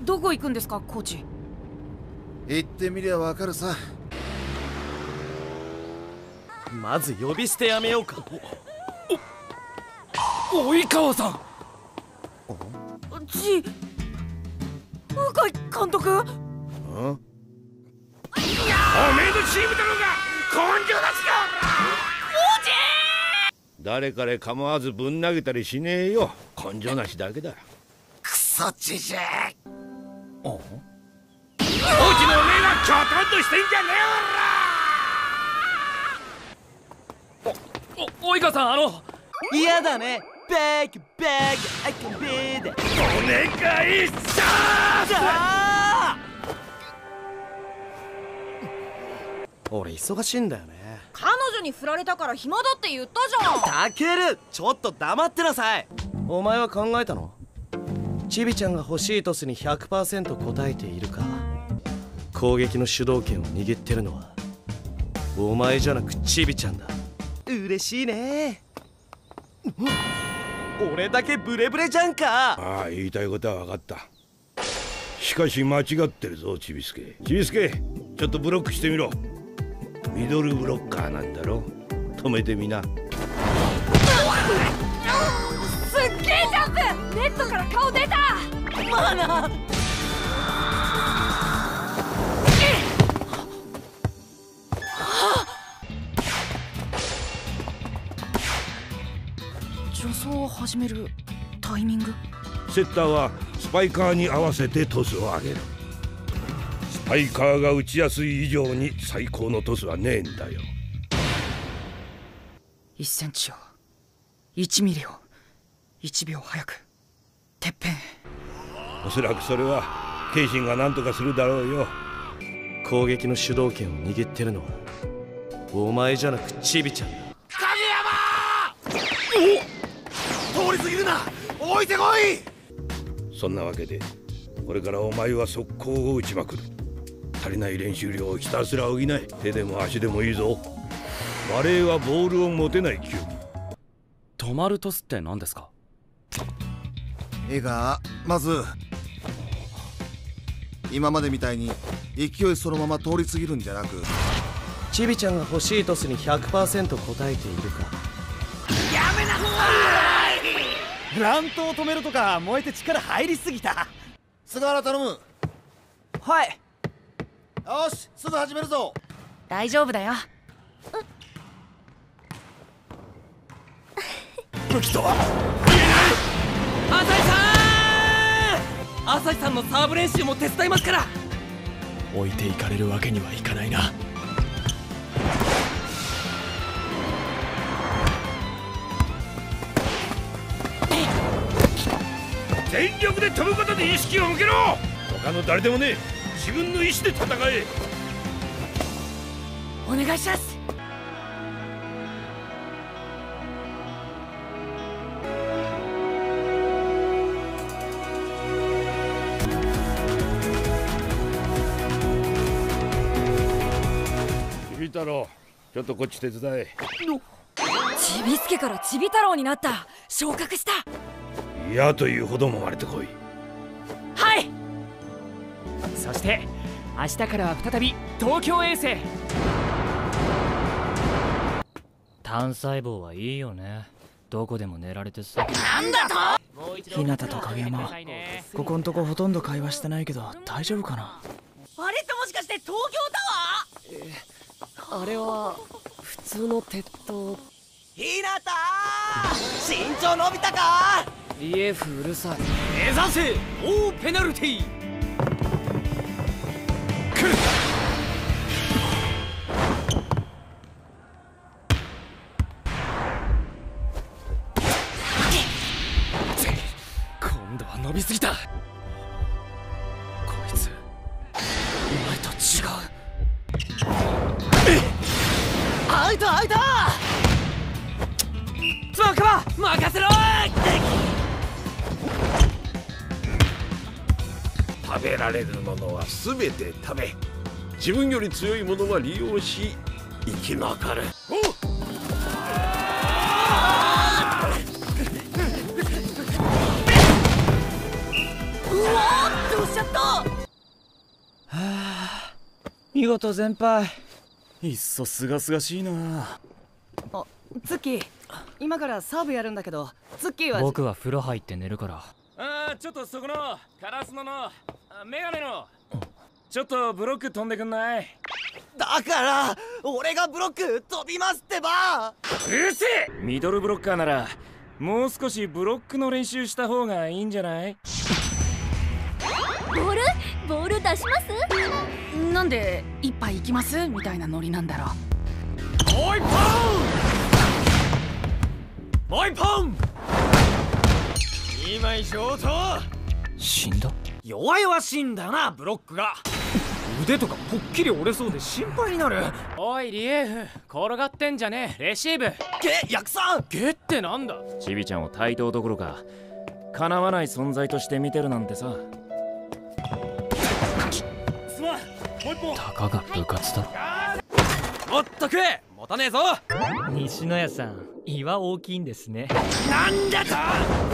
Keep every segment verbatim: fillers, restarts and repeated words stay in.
どこ行くんですかコーチ。 行ってみりゃわかるさ。 まず呼び捨てやめようか。 お及川さん。 ち鵜飼監督。 おめえのチームだろうが根性だすよ。 コーチ誰彼構わずぶん投げたりしねえよ。根性なしだけだ。 クソじじい。 コーチのおめえがきょとんとしてんじゃねおお及川さん、あの嫌だね。バグバグ I can be the え。お願いします。 俺忙しいんだよね。 彼女に振られたから暇だって言ったじゃん。 タケル、ちょっと黙ってなさい。お前は考えたの？チビちゃんが欲しいトスに ひゃくパーセント 答えているか。攻撃の主導権を握ってるのはお前じゃなくチビちゃんだ。嬉しいね。俺だけブレブレじゃんか。 ああ、言いたいことは分かった。しかし間違ってるぞ、ちびすけ。ちびすけ、ちょっとブロックしてみろ。ミドルブロッカーなんだろ。止めてみな。 すっげえジャンプ。ネットから顔出た。まあな。助走を始めるタイミング。 セッターはスパイカーに合わせてトスを上げる。スパイカーが打ちやすい以上に最高のトスはねえんだよ。 いっセンチをいちミリをいちびょう早くてっぺん。 おそらくそれはケイシンが何とかするだろうよ。 攻撃の主導権を握ってるのはお前じゃなくチビちゃんだ。 影山お通り過ぎるな。置いてこい。 そんなわけでこれからお前は速攻を打ちまくる。足りない練習量をひたすら補え。手でも足でもいいぞ。バレーはボールを持てない球技。 止まるトスって何ですか？ 絵がまず今までみたいに勢いそのまま通り過ぎるんじゃなく、 チビちゃんが欲しいトスに ひゃくパーセント 答えているか。 やめなさい。乱闘を止めるとか燃えて力入りすぎた。 菅原頼む。 はい。 よし、すぐ始めるぞ。 大丈夫だよ。 武器とは浅井さん、浅井さんのサーブ練習も手伝いますから。 置いていかれるわけにはいかないな。 全力で飛ぶことで意識を向けろ。他の誰でもねえ、自分の意志で戦え。 お願いします。 ちび太郎、ちょっとこっち手伝え。 ちびすけからちび太郎になった。昇格した。 嫌というほど揉まれてこい。 はい。 そして明日からは再び東京遠征。単細胞はいいよね。どこでも寝られてさ。 なんだと。 日向と影山、ここんとこほとんど会話してないけど大丈夫かな。 あれってもしかして東京タワー？ あれは普通の鉄塔。 日向、身長伸びたか。 イエフうるさい。目指せ大ペナルティー。来る。今度は伸びすぎた。こいつお前と違う。 アウトアウト。 つばかば任せろ。 食べられるものは全て食べ、自分より強いものは利用し生き残る。 うわー、土砂がとう。 はあ、見事全敗。 いっそすがすがしいな。 あ、ツッキー、今からサーブやるんだけど、ツッキーは僕は風呂入って寝るから。 ああ、ちょっとそこのカラスノのメガネのちょっとブロック飛んでくんない？ だから俺がブロック飛びますってば。 うるせえ。ミドルブロッカーならもう少しブロックの練習した方がいいんじゃない？ ボールボール出します？ なんで一杯行きますみたいなノリなんだろう。 おいポンおいポン今以上と死んだ？ 弱々しいんだな、ブロックが。腕とかぽっきり折れそうで心配になる。 おいリエフ、転がってんじゃねえ。レシーブゲヤクさん。 ゲってなんだ。チビちゃんを対等どころかかなわない存在として見てるなんてさ。すまん、もう一本。 たかが部活だ。 もっと食え、持たねえぞ。 西野屋さん、胃は大きいんですね。 なんだと。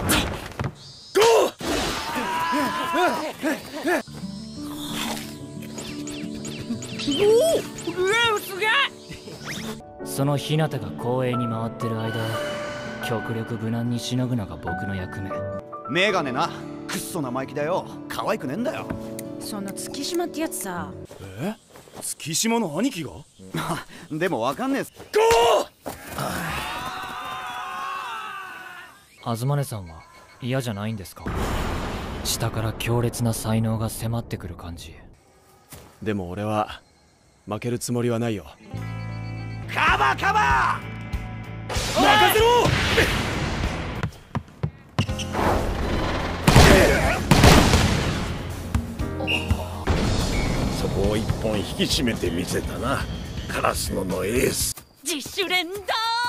その日向が光栄に回ってる間、極力無難にしのぐのが僕の役目。 メガネな、くっそ生意気だよ。可愛くねえんだよ。 その月島ってやつさ。 え？月島の兄貴が？ でもわかんねえっす。 東根さんは嫌じゃないんですか？下から強烈な才能が迫ってくる感じ。 でも俺は負けるつもりはないよ。 カバーカバ任せろ。 そこを一本引き締めてみせたな、カラスノのエース。 自主練だ。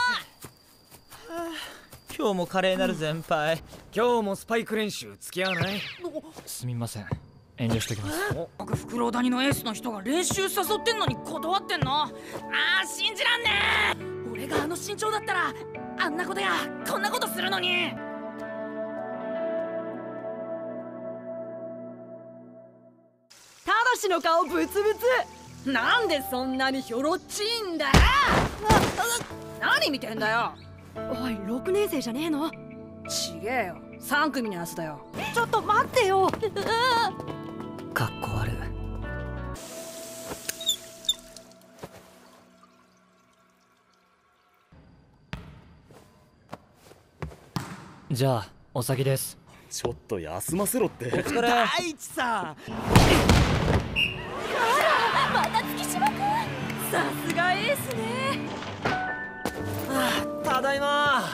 今日も華麗なる全敗。 今日もスパイク練習付き合わない？ すみません、遠慮してきます。 僕フクロウ谷のエースの人が練習誘ってんのに断ってんの。あー信じらんねえ。俺があの身長だったらあんなことやこんなことするのに。 ただしの顔ブツブツ。なんでそんなにひょろっちいんだよ。何見てんだよ。 おい、ろくねん生じゃねえの？ ちげえよ、さん組のやつだよ。 ちょっと待ってよ。 かっこ悪い。じゃあお先です。 ちょっと休ませろって。 大地さん。 また月島くん。さすがエースね。 ただいま。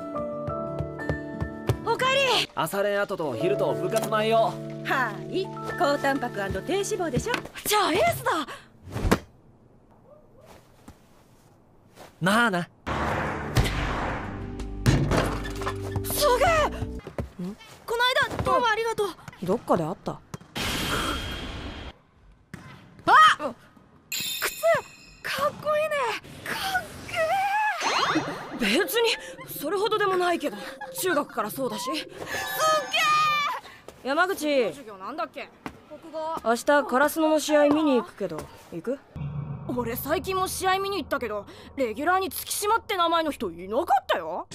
おかえり。 朝練後と昼と部活前よ。 はい、高タンパク&低脂肪でしょ。 じゃあエースだ。 まあな。 すげえ。この間どうもありがとう。どっかであった。あっ、靴かっこいいね。かっけえ。別にそれほどでもないけど、中学からそうだし。すっげえ。山口、授業なんだっけ？国語。明日カラスノの試合見に行くけど、行く？俺最近も試合見に行ったけど、レギュラーに月島って名前の人いなかったよ。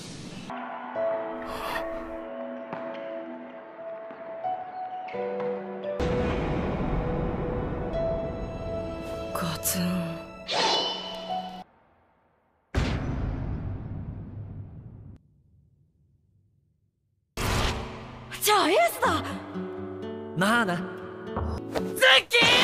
ガツン。じゃあエースだ。 まあな。 ズッキー。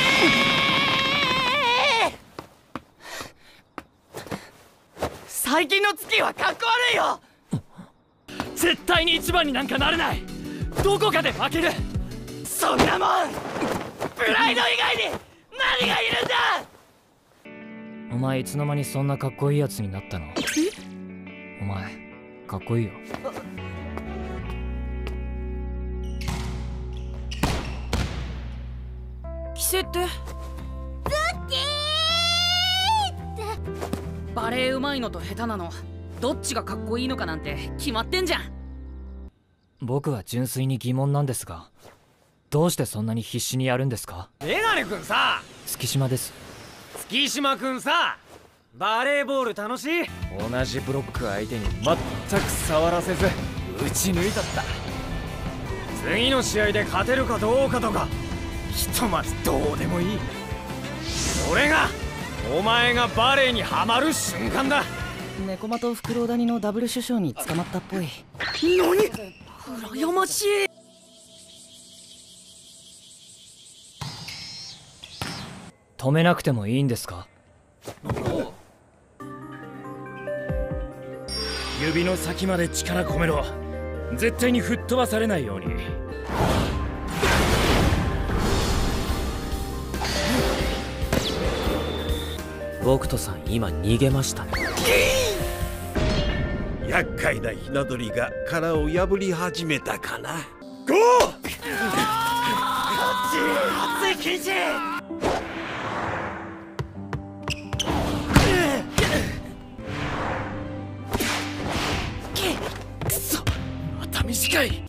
最近の月はかっこ悪いよ。 絶対に一番になんかなれない。どこかで負ける。 そんなもんプライド以外に何がいるんだ。 お前いつの間にそんなかっこいいやつになったの？お前かっこいいよ。 規制ってバレエうまいのと下手なのどっちがかっこいいのかなんて決まってんじゃん。 僕は純粋に疑問なんですが、 どうしてそんなに必死にやるんですか？ メガネくんさ、 月島です。 月島くんさ、バレーボール楽しい？同じブロック相手に全く触らせず打ち抜いたった。次の試合で勝てるかどうかとかひとまずどうでもいい。それがお前がバレーにはまる瞬間だ。 猫間とフクロウ谷のダブル首相に捕まったっぽい。 何？ 羨ましい。 止めなくてもいいんですか？ 指の先まで力込めろ。絶対に吹っ飛ばされないように。 僕とさん今逃げましたね。 厄介なひな鳥が殻を破り始めたかな。ゴー！ 熱い禁止！ くそ、また短い。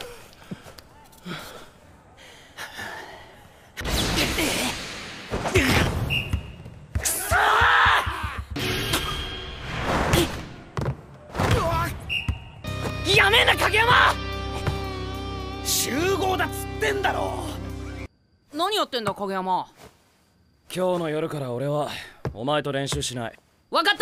やめんな影山！集合だっつってんだろ。 何やってんだ影山。 今日の夜から俺はお前と練習しない。 わかった。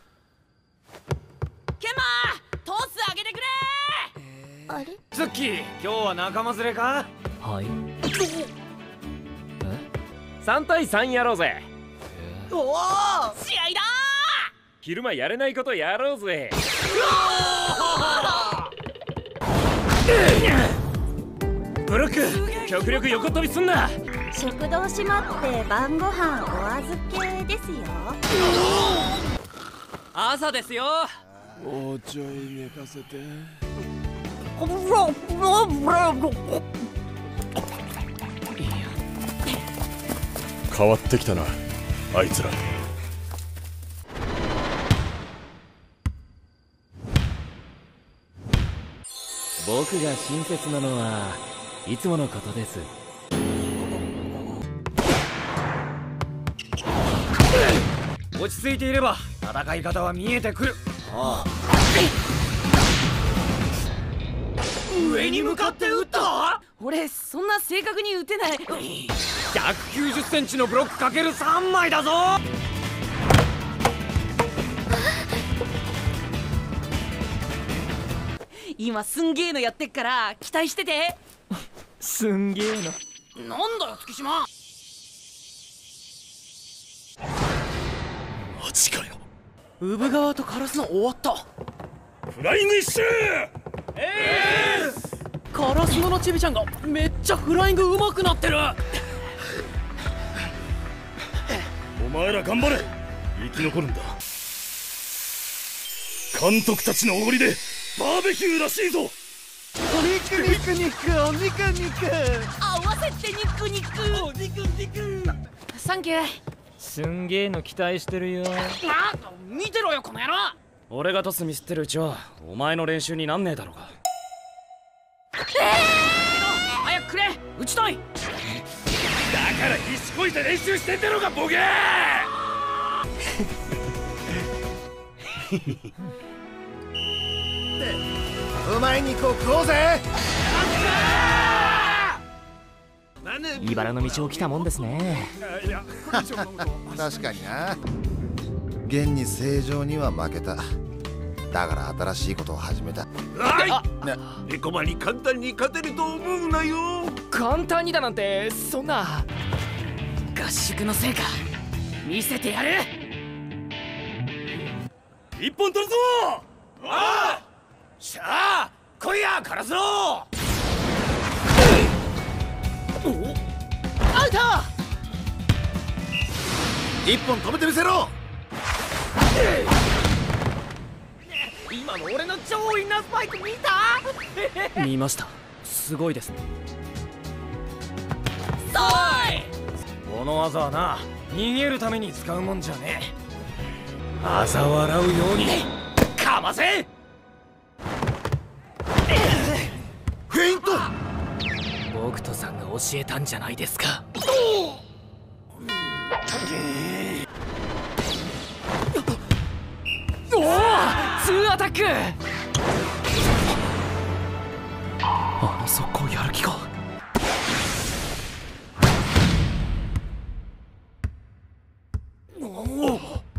ケンマートスあげてくれ。 あれ？ ツッキー、今日は仲間連れか？ はい。 さんたいさんやろうぜ。 おお、試合だ。 昼間やれないことやろうぜ。ブロック、極力横跳びすんな。 食堂閉まって晩ご飯お預けですよ。 朝ですよ。 もうちょい寝かせて。変わってきたな、あいつら。 僕が親切なのはいつものことです。 落ち着いていれば戦い方は見えてくる。ああ、上に向かって撃った？ 俺そんな正確に撃てない。 ひゃくきゅうじゅっセンチのブロックかけるさんまいだぞ。 今すんげーのやってっから期待してて。 すんげーの。 なんだよ月島。 マジかよ。 産川とカラスの終わった。 フライング一周！ ええー、カラスノのチビちゃんがめっちゃフライング上手くなってる。 お前ら頑張れ。生き残るんだ。監督たちのおごりでバーベキューらしいぞ。 お肉肉肉お肉肉。 合わせて肉肉。 お肉肉。 サンキュー。 すんげーの期待してるよ。 あ、見てろよこの野郎。 俺がトスミスってるうちはお前の練習になんねえだろうが。 えー、早くくれ、打ちたい。 だから必死こいて練習してんだろうがボケうまい肉を食おうぜ。 茨の道を来たもんですね。 確かにな。現に正常には負けた。だから新しいことを始めた。 エコマに簡単に勝てると思うなよ。 簡単にだなんてそんな。合宿の成果見せてやる。 一本取るぞ。 ああ、しゃあ来いやカラスノ。 アウト。 一本止めてみせろ。 今の俺の超インナースパイク見た？ 見ました。すごいですね。 そーい。 この技はな、逃げるために使うもんじゃねえ。嘲笑うようにかませ。 フェイント。 僕とさんがえたんじゃないですか。おお、ツーアタック。あの速攻やる気か。